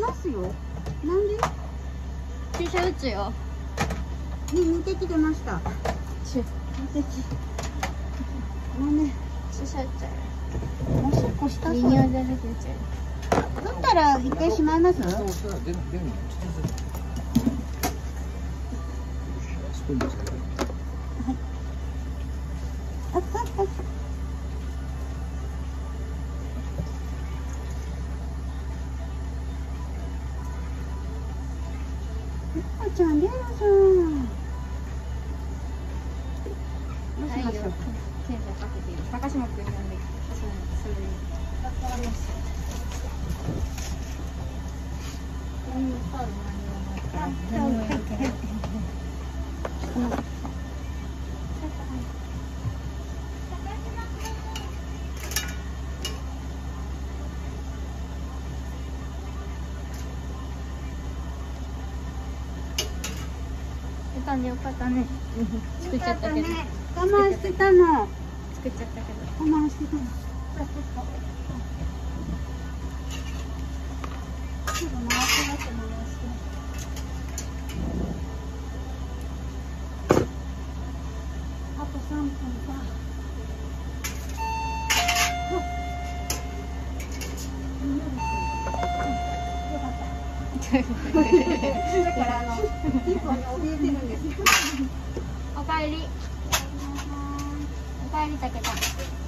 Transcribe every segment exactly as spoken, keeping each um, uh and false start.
ますよ。なんで？ 注射打つよ。 に、二滴出ました。 注二滴。なんで？ 注射打っちゃおしっこしたうよ。 そう。 利尿剤だけ打っちゃうよ。 打ったら一回しまいます？ そうしたら出る出るの。スプーンですけど。 あ、あ、あ。あちゃん、レナさん。どうしましょう。 検査かけていい。高島君呼んできて、それで。わかりました。何もタオル何もやってない。よかったね。作っちゃったけど。 我慢してたの。 作っちゃったけど。 我慢してたの。ちょっと回ってますね。あと三分か。よかった。だからあのピンポンに怯えてるんですよ。 おかえり。おかえりたけた。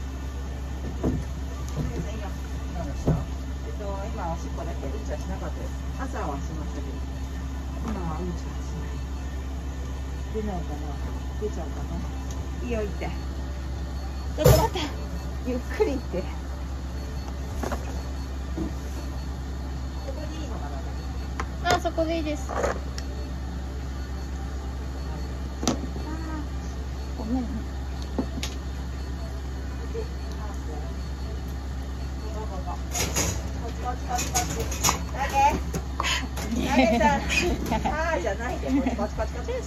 今おしっこだけうんちはしなかったです。朝はしましたけど、今はうんちはしない。出ないかな。出ちゃうかな。いいよ行って。ちょっと待って。ゆっくり行って。ここでいいのかな。 あ、そこでいいです。ごめんね。 投げた。ああじゃないで、こっちこっちこっちこっち。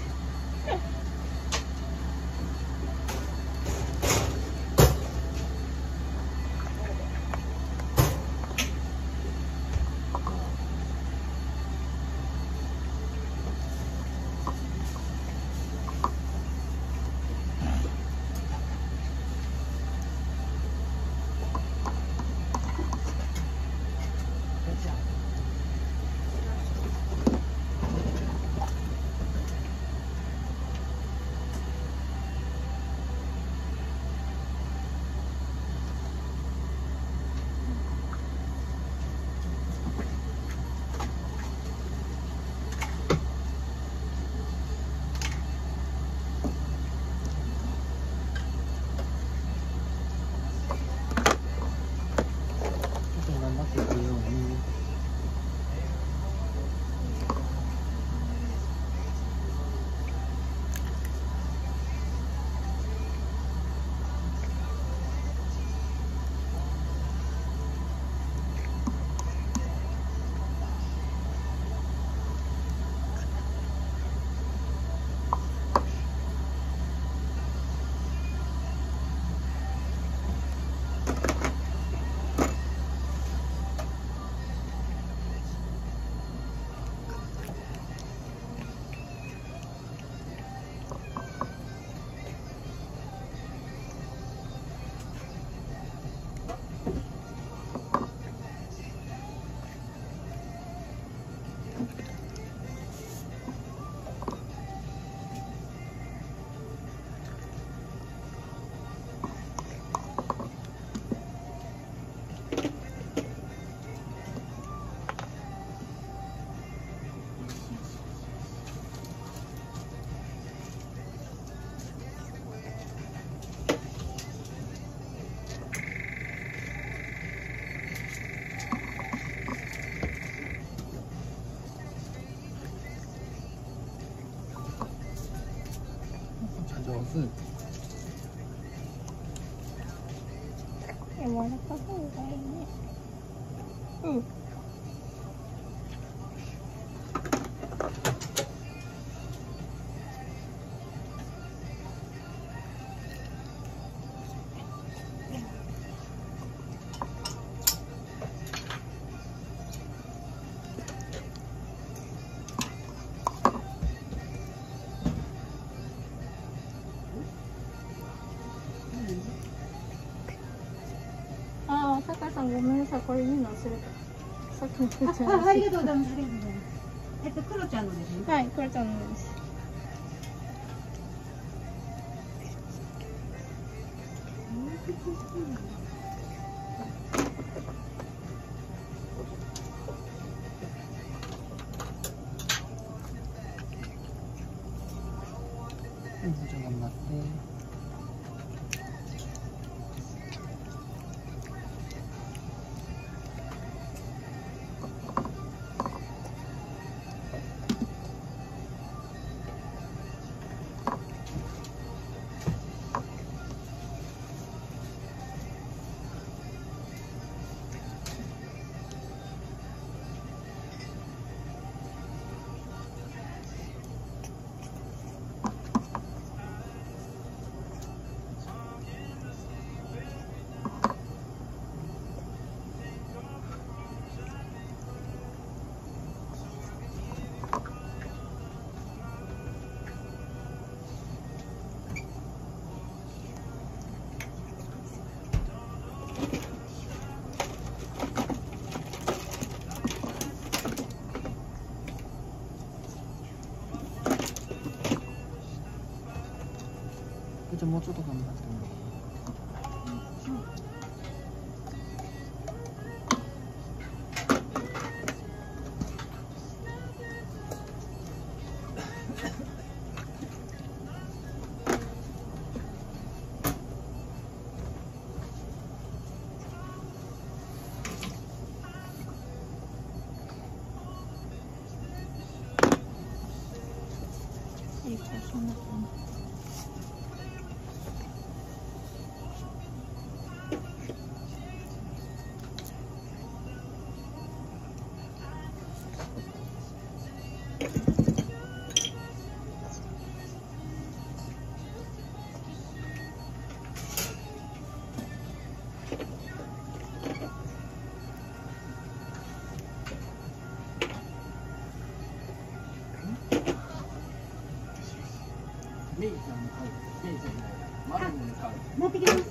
上手。 柔らかそうがいいね。うん。 さこれ言うの忘れた。さっきのくーちゃんあ、ありがとうございます。ありがとうございます。えっと、クロちゃんのですね。 はい、クロちゃんのです。 うん、じゃあ頑張って。じゃあもうちょっと頑張ってもらおう。 いいか、そんな感じ。 メイちゃんの買う。メイちゃんのマルモの買う。 持ってきます。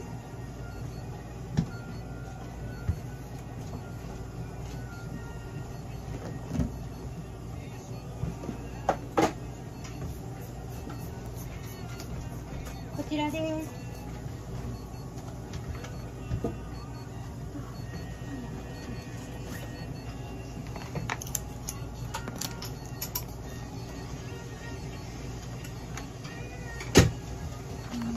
こちらです。